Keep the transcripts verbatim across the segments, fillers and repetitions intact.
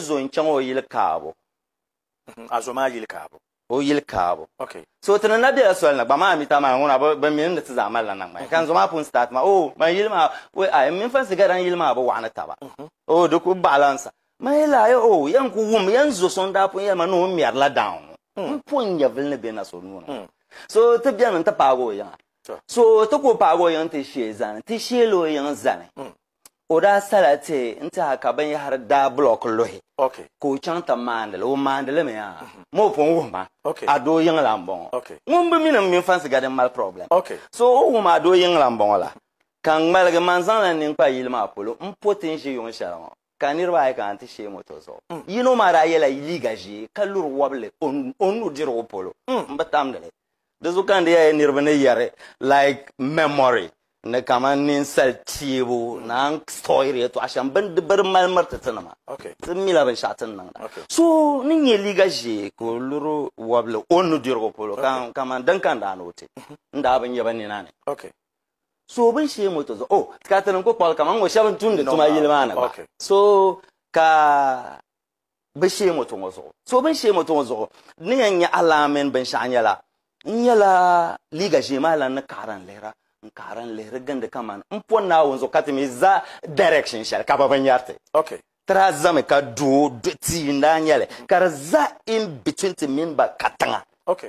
zo in chan o yil kaabo azoma yil kaabo o yil kaabo okay so tana nabi aswal na ba ma mi ta ma ngona ba min da tzamal la nan mai kan zo ma pun start ma oh ma yil ma we ay min fa sigaran yil ma ba wa na ta ba oh do ku balance ma yila yo oh yan ku wum yan zo son da pun ya ma no mi la down pun ya vil ne be na so no so ta bian ta pa go yan so ta ko pa go yan te she zan te she lo yan zan oda salate nta ka ban ya har da block lohe okay ko chanta mandel o mandel me ya mo pon wo ma okay ado yan lambon okay mun bi min min fancy garden mal problem okay so o ma ado yan lambon la kan mal ga manzan la nin pa yilma apolo un potenje yon sharon kanirwa ay kan ti she moto so yino mara yela ligaji kalur wable on on diro polo mbatam dele de zukan de ya nirbane yare like memory na kama nin saltibu na story to ashan ban de bar mal marta tanama okay sun mila ban shatan nan okay so nin ye ligaji ko luru wable on diro polo kan kama dan kan da note nda ban yaba ni nane okay so ban she moto zo oh ka tanan ko pal kaman wo shaban tun da tuma yilma na ba okay so ka ban she moto zo so ban she moto zo ni yanya alamen ban shanyala nyala liga jemala na karan lera karan lera ganda kaman mpon na wonzo katimi za direction shal ka ban yarte okay tra zame ka do ti nda nyale kar za in between the min ba katanga okay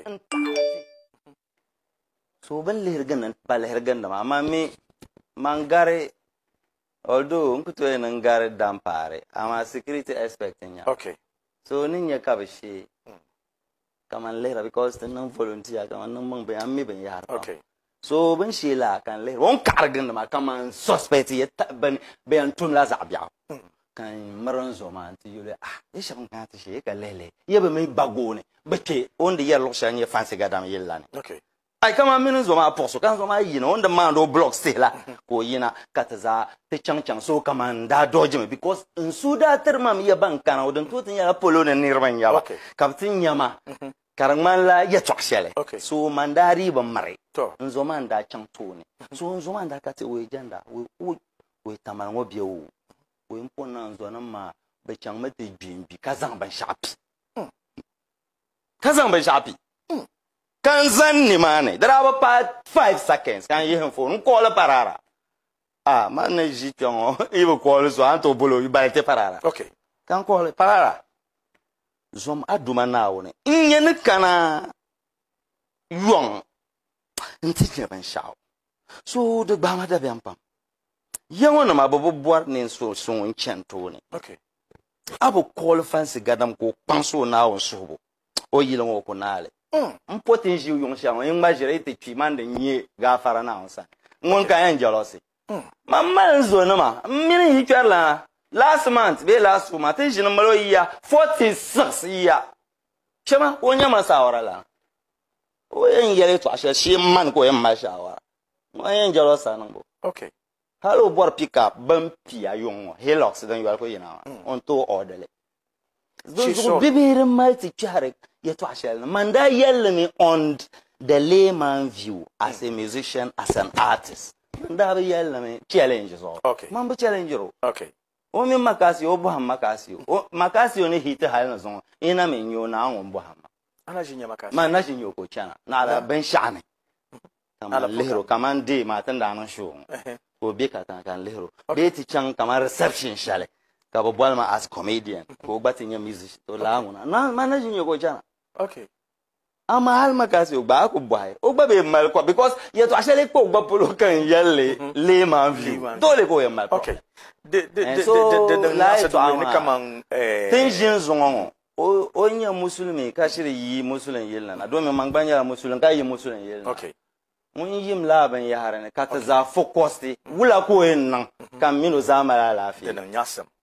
so ban lera ganda ba lera ganda ma amma me mangare although nkuto en ngare dampare ama security aspect nya okay so ninya ka bashi kaman lera because the non volunteer kaman non mang ben ammi ben yar okay so ben shela kan lera won kargan ma kaman suspect ya ban ben tun la zabya kan maran zo ma anti yule ah e shabun kan ta she ka lele ye be mai bagone bake on de yer lokshan ye fancy gadam yella ne okay ai kama min zo ma poso kan zo ma yina on the man do block stela ko yina kataza te chang chang so kaman da doje me because in suda termam ye ban kana odon tutin ya polo ne nirban ya ba kaptin yama karang man la ya chokshele so mandari ban mare to nzo man da chang to ne so nzo man da kate we janda we we tamal ngo biyo we mpona nzo na ma be chang mate bimbi kazang ban shapi kazang ban shapi kan zan ni mane daraba pa five seconds kan yin phone ko la parara ah man ne jitongo ibo ko le so anto bolo yu balte parara okay kan ko le parara zom aduma na woni nyen kana yong ntike ban shaw so de ba ma da biam pam yango na mabobo boar ni so so nchento ni okay abo call fancy gadam ko panso na won sobo o yilo ko nale un potenji yon sha on imagine te twiman de nye gafara na onsa ngon ka yan jealousy mamma nzo na ma mini hitwala last month be last month te jin malo ya forty-six ya chema wonya masawara la o yan yele to asha shi man ko yan mashawara mo yan jealousy nan bo okay hello bor pick up ban pia yon helix dan yal ko yina on to orderly so bibere multi charek yeto ashel manda yelme on the layman view as a musician, as an artist manda yelme challenges all okay mambo challenge ro okay o mi makasi o bo makasi o makasi o ne hit hal na zon ina me nyo na on bo hama ana jinya makasi man na jinyo ko chana na la ben shane kama lehro kama ndi matan da nan show ko be ka kan lehro be ti chan kama reception shale ka bo balma as comedian ko batin ya music to la nguna na man na jinyo ko chana okay ama hal makasi o ba ko boy o ba be mal ko because yeto ashele ko ba polo kan yalle le man view dole ko ya mal okay de de de de de la se to ni kaman eh tension zongo o o nya musulmi ka shiri yi musulun yella na do me mangbanya musulun ka yi musulun yella okay mun yim la ban ya harane ka ta za focus ti wula ko yin nan kan mino zamala lafiya de nan yasam